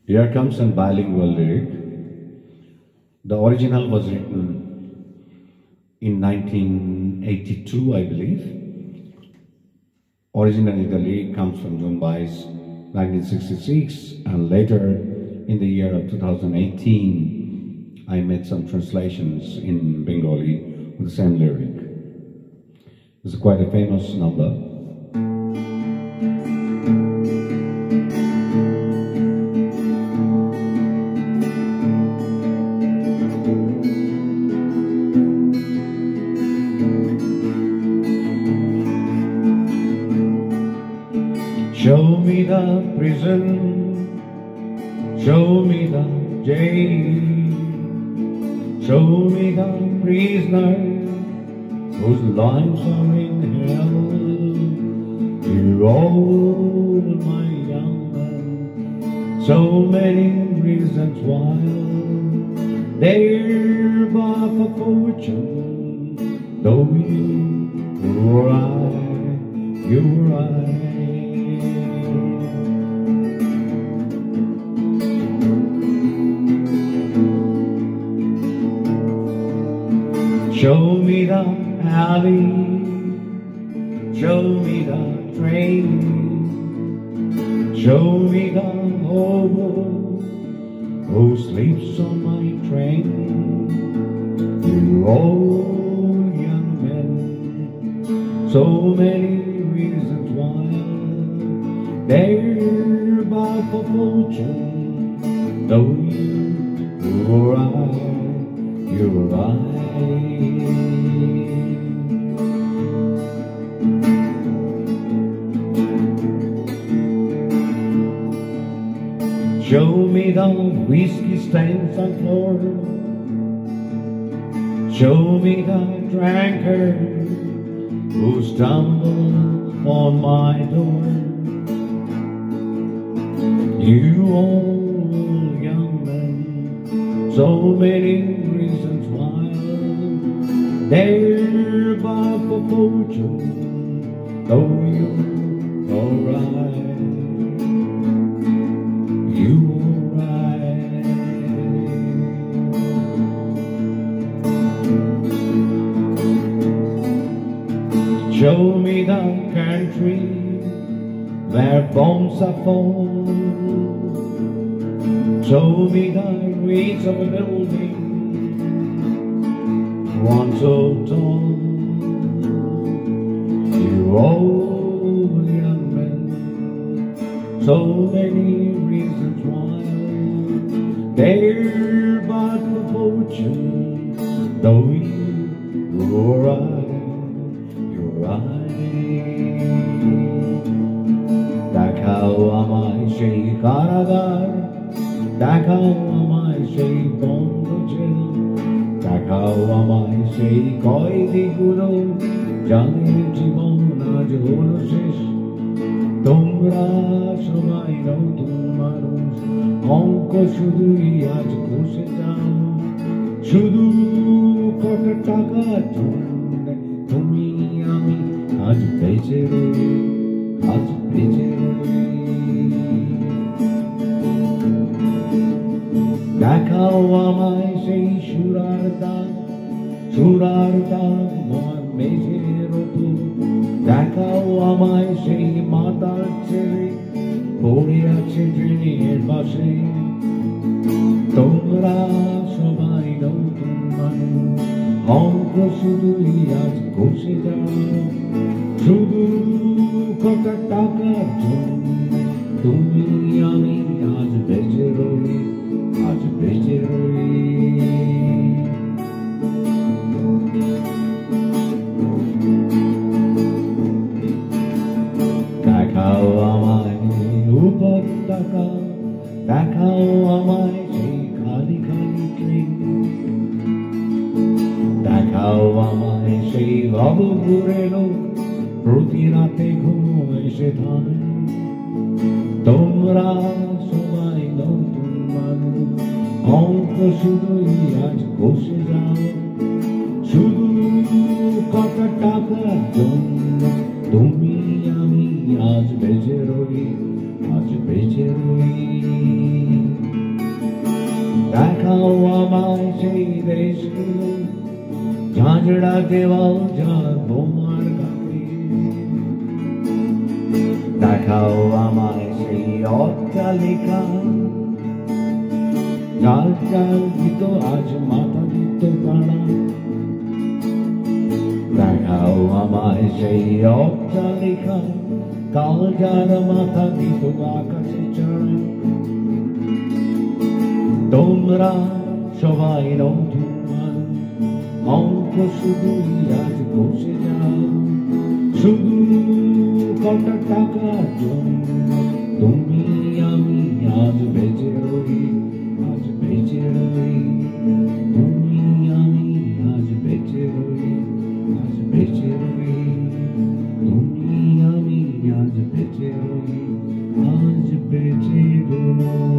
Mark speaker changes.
Speaker 1: Here comes a bilingual lyric. The original was written in 1982, I believe. Originally, the lyric comes from Joan Baez, 1966, and later in the year of 2018, I made some translations in Bengali with the same lyric. It's quite a famous number. Show me the prison, show me the jail, show me the prisoner whose lives are in hell. You old, my young man, so many reasons why they're but for fortune, though you or I, you or I. Show me the alley, show me the train, show me the hobo who sleeps on my train. You old young men, so many reasons why they're but for fortune, though you or I, you or I. Show me the whiskey stains on floor, show me the drinker who stumbled on my door. You old young man, so many reasons why they're but for fortune, though you or I. Show me the country where bombs are falling. Show me the reeds of a building once so tall. You old young men, so many reasons why they're but for fortune, though you or I. দেখাও আমায় সেই কারাগার, দেখাও আমায় সেই বন্ধ jail, দেখাও আমায় সেই কয়েদিগুলো যাদের জীবন আজ হলো শেষ। তোমরা সবাই নতুন মানুষ, অঙ্ক শুধুই আজ কষে যাও, শুধু কত টাকার জন্য তুমি আমি আজ বেঁচে রই, আজ বেঁচে রই। দেখাও আমায় সেই সুরার দাগ মন মেঝের ওপর, দেখাও আমায় সেই মাতার ছেলে পড়ে আছে ট্রেনের পাশে। তোমরা সবাই নতুন মানুষ, অঙ্ক শুধুই আজ কষে যাও, শুধু কত টাকার জন্য তুমি আমি আজ বেঁচে রই, আজ বেঁচে রই। দেখাও আমায় উপত্যকা, দেখাও আমায় সেই খালি খালি ট্রেন, দেখাও আমায় সেই ভবঘুরে লোক প্রতি রাতে ঘুমো এসে থামে। তোমরা সবাই নতুন মানুষ, অঙ্ক শুধুই আজ কষে যাও, শুধু কত টাকার জন্য তুমি আমি আজ বেঁচে রই, আজ বেঁচে রই। দেখাও আমায় সেই দেশগুলো ঝাঁঝরা দেওয়াল যার বোমার ঘাটে, দেখাও আমায় সেই অট্টালিকা যার যার দিত আজ মাথা দিত কানা, দেখাও আমায় সেই অট্টালিকা কাল যার মাথা দিত আকাশে চড়া। তোমরা সবাই নৌজুয়ান অঙ্ক শুধুই আজ বসে যাও, শুধু কটা টাকার জন্য তুমি আমি আজ বেঁচে রই, আজ বেঁচে রই, তুমি আমি আজ বেঁচে রই, আজ বেঁচে রই, তুমি আমি আজ বেঁচে রই, আজ বেঁচে রই।